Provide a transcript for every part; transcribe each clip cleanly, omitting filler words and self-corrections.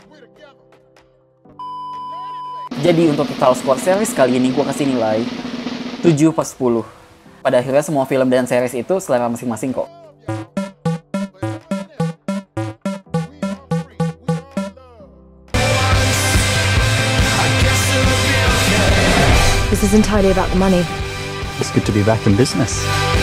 Jadi untuk total score series kali ini gue kasih nilai 7/10. Pada akhirnya semua film dan series itu selera masing-masing kok. This is entirely about the money. It's good to be back in business.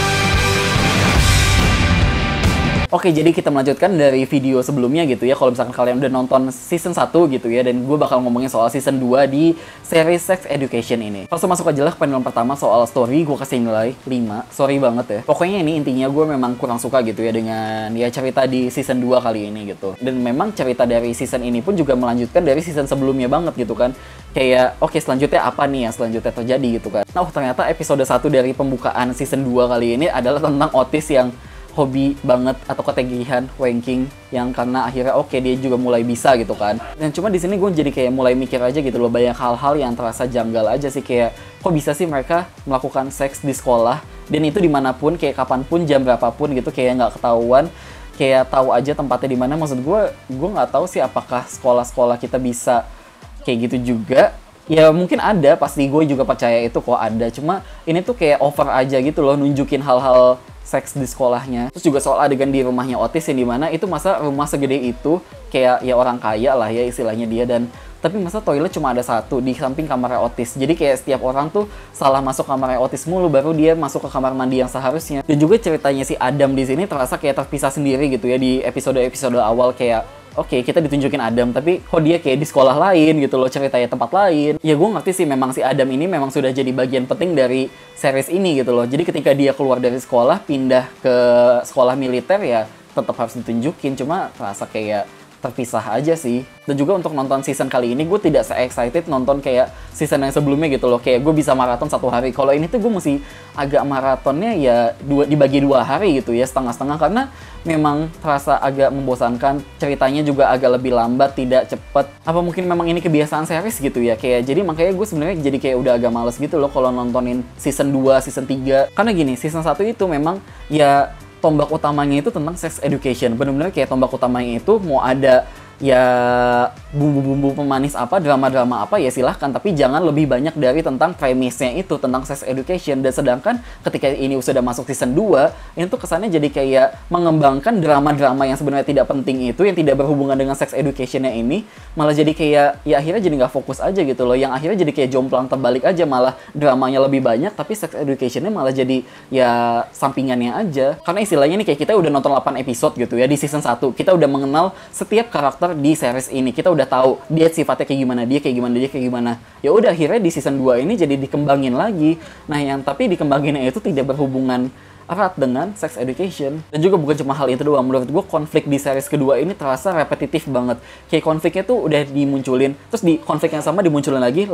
Oke, jadi kita melanjutkan dari video sebelumnya gitu ya. Kalau misalkan kalian udah nonton season 1 gitu ya, dan gue bakal ngomongin soal season 2 di series Sex Education ini. Langsung masuk aja lah ke panel pertama soal story, gue kasih nilai 5. Sorry banget ya. Pokoknya ini intinya gue memang kurang suka gitu ya dengan ya cerita di season 2 kali ini gitu. Dan memang cerita dari season ini pun juga melanjutkan dari season sebelumnya banget gitu kan. Kayak, oke, selanjutnya apa nih yang selanjutnya terjadi gitu kan. Nah, ternyata episode 1 dari pembukaan season 2 kali ini adalah tentang Otis yang hobi banget atau ketagihan wanking, yang karena akhirnya oke, dia juga mulai bisa gitu kan. Dan cuma di sini gue jadi kayak mulai mikir aja gitu loh, banyak hal-hal yang terasa janggal aja sih, kayak kok bisa sih mereka melakukan seks di sekolah dan itu dimanapun, kayak kapanpun, jam berapapun gitu, kayak nggak ketahuan, kayak tahu aja tempatnya di mana. Maksud gue nggak tahu sih apakah sekolah-sekolah kita bisa kayak gitu juga. Ya mungkin ada, pasti gue juga percaya itu kok ada, cuma ini tuh kayak over aja gitu loh, nunjukin hal-hal seks di sekolahnya. Terus juga soal adegan di rumahnya Otis yang dimana itu masa rumah segede itu, kayak ya orang kaya lah ya istilahnya dia, dan tapi masa toilet cuma ada satu di samping kamarnya Otis. Jadi kayak setiap orang tuh salah masuk kamarnya Otis mulu, baru dia masuk ke kamar mandi yang seharusnya. Dan juga ceritanya si Adam di sini terasa kayak terpisah sendiri gitu ya di episode-episode awal, kayak oke, kita ditunjukin Adam, tapi kok dia kayak di sekolah lain gitu loh, ceritanya tempat lain. Ya gue ngerti sih memang si Adam ini memang sudah jadi bagian penting dari series ini gitu loh. Jadi ketika dia keluar dari sekolah, pindah ke sekolah militer, ya tetap harus ditunjukin. Cuma terasa kayak terpisah aja sih. Dan juga untuk nonton season kali ini, gue tidak se-excited nonton kayak season yang sebelumnya gitu loh. Kayak gue bisa maraton 1 hari. Kalau ini tuh gue mesti agak maratonnya ya dibagi 2 hari gitu ya, setengah-setengah. Karena memang terasa agak membosankan. Ceritanya juga agak lebih lambat, tidak cepet. Apa mungkin memang ini kebiasaan series gitu ya. Kayak jadi makanya gue sebenarnya jadi kayak udah agak males gitu loh kalau nontonin season 2, season 3. Karena gini, season 1 itu memang ya tombak utamanya itu tentang sex education. Benar-benar kayak tombak utamanya itu mau ada ya bumbu-bumbu pemanis apa, drama-drama apa, ya silahkan, tapi jangan lebih banyak dari tentang premisnya itu, tentang sex education. Dan sedangkan ketika ini sudah masuk season 2, ini tuh kesannya jadi kayak mengembangkan drama-drama yang sebenarnya tidak penting itu, yang tidak berhubungan dengan sex educationnya ini, malah jadi kayak, ya akhirnya jadi nggak fokus aja gitu loh, yang akhirnya jadi kayak jomplang terbalik aja, malah dramanya lebih banyak, tapi sex educationnya malah jadi ya sampingannya aja. Karena istilahnya nih kayak kita udah nonton 8 episode gitu ya di season 1, kita udah mengenal setiap karakter di series ini, kita udah tahu dia sifatnya kayak gimana, dia kayak gimana, dia kayak gimana. Ya udah akhirnya di season 2 ini jadi dikembangin lagi. Nah, yang tapi dikembanginnya itu tidak berhubungan erat dengan sex education. Dan juga bukan cuma hal itu doang, menurut gue konflik di series kedua ini terasa repetitif banget. Kayak konfliknya tuh udah dimunculin, terus di konflik yang sama dimunculin lagi.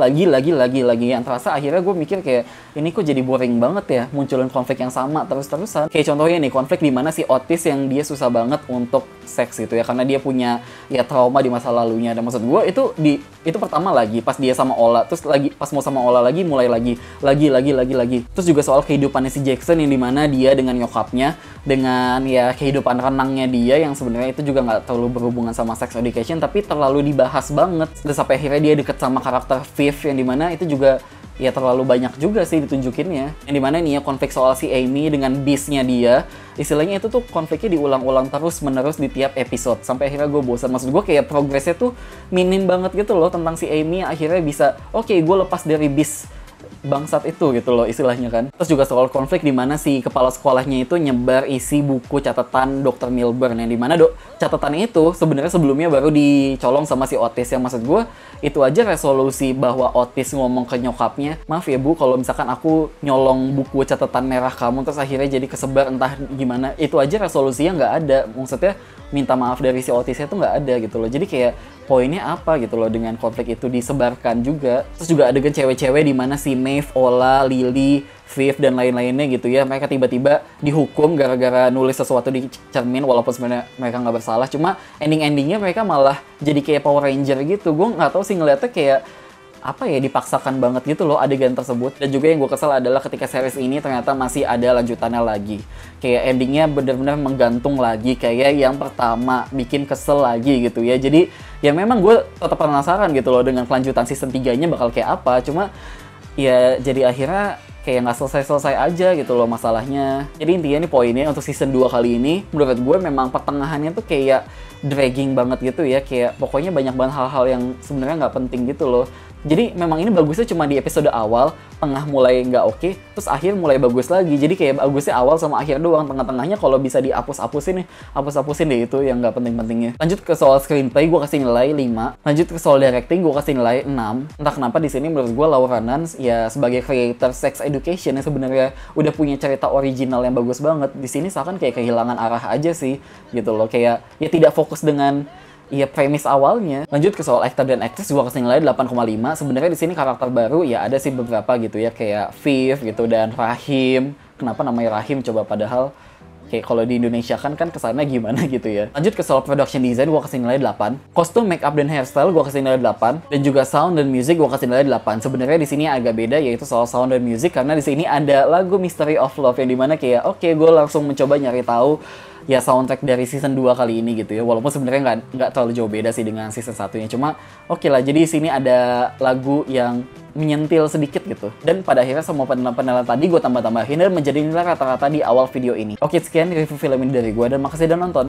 Yang terasa akhirnya gue mikir kayak, ini kok jadi boring banget ya, munculin konflik yang sama terus-terusan. Kayak contohnya nih, konflik di mana si Otis yang dia susah banget untuk seks gitu ya, karena dia punya ya trauma di masa lalunya. Dan maksud gue itu pertama lagi pas dia sama Ola, terus lagi pas mau sama Ola lagi, mulai lagi. Terus juga soal kehidupannya si Jackson yang dimana dia dengan nyokapnya, dengan ya kehidupan renangnya dia yang sebenarnya itu juga nggak terlalu berhubungan sama sex education, tapi terlalu dibahas banget. Dan sampai akhirnya dia deket sama karakter Viv yang dimana itu juga ya terlalu banyak juga sih ditunjukinnya. Yang dimana nih ya konflik soal si Amy dengan bisnya dia, istilahnya itu tuh konfliknya diulang-ulang terus-menerus di tiap episode. Sampai akhirnya gue bosan. Maksud gue kayak progresnya tuh minim banget gitu loh tentang si Amy akhirnya bisa, oke, gue lepas dari bis bangsat itu gitu loh istilahnya kan. Terus juga soal konflik di mana si kepala sekolahnya itu nyebar isi buku catatan Dr. Milburn, yang dimana catatannya itu sebenarnya sebelumnya baru dicolong sama si Otis. Yang maksud gue itu aja resolusi bahwa Otis ngomong ke nyokapnya, maaf ya bu kalau misalkan aku nyolong buku catatan merah kamu terus akhirnya jadi kesebar entah gimana, itu aja resolusinya nggak ada. Maksudnya minta maaf dari si Otisnya tuh nggak ada gitu loh. Jadi kayak poinnya apa gitu loh dengan konflik itu disebarkan juga. Terus juga adegan cewek-cewek di mana si Maeve, Ola, Lily, Viv dan lain-lainnya gitu ya, mereka tiba-tiba dihukum gara-gara nulis sesuatu di cermin walaupun sebenarnya mereka nggak bersalah. Cuma ending-endingnya mereka malah jadi kayak Power Ranger gitu. Gue nggak tahu sih ngeliatnya kayak apa ya, dipaksakan banget gitu loh adegan tersebut. Dan juga yang gue kesel adalah ketika series ini ternyata masih ada lanjutannya lagi. Kayak endingnya bener-bener menggantung lagi kayak yang pertama, bikin kesel lagi gitu ya. Jadi ya memang gue tetap penasaran gitu loh dengan kelanjutan season 3-nya bakal kayak apa. Cuma ya jadi akhirnya kayak nggak selesai-selesai aja gitu loh masalahnya. Jadi intinya nih poinnya untuk season 2 kali ini, menurut gue memang pertengahannya tuh kayak dragging banget gitu ya. Kayak pokoknya banyak banget hal-hal yang sebenarnya nggak penting gitu loh. Jadi memang ini bagusnya cuma di episode awal, tengah mulai nggak oke, terus akhir mulai bagus lagi. Jadi kayak bagusnya awal sama akhir doang, tengah-tengahnya kalau bisa dihapus-hapusin nih, hapus-hapusin deh itu yang nggak penting-pentingnya. Lanjut ke soal screenplay, gue kasih nilai 5. Lanjut ke soal directing, gue kasih nilai 6. Entah kenapa di sini menurut gue Laura Nance ya sebagai creator Sex Education yang sebenarnya udah punya cerita original yang bagus banget, di sini seakan kayak kehilangan arah aja sih gitu loh. Kayak ya tidak fokus dengan iya premis awalnya. Lanjut ke soal aktor dan aktris, gua kasih nilai 8,5. Sebenarnya di sini karakter baru ya ada sih beberapa gitu ya, kayak Viv gitu dan Rahim. Kenapa namanya Rahim coba, padahal kayak kalau di Indonesia kan kesannya gimana gitu ya. Lanjut ke soal production design, gua kasih nilai 8. Kostum, make up dan hairstyle gua kasih nilai 8. Dan juga sound dan music gua kasih nilai 8. Sebenarnya di sini agak beda, yaitu soal sound dan music, karena di sini ada lagu Mystery of Love yang dimana kayak oke, gue langsung mencoba nyari tahu ya soundtrack dari season 2 kali ini gitu ya. Walaupun sebenarnya nggak terlalu jauh beda sih dengan season 1-nya. Cuma oke lah, jadi di sini ada lagu yang menyentil sedikit gitu. Dan pada akhirnya semua penilaian tadi gue tambah-tambahin dan menjadi nilai rata-rata di awal video ini. Oke, sekian review film ini dari gue dan makasih udah nonton.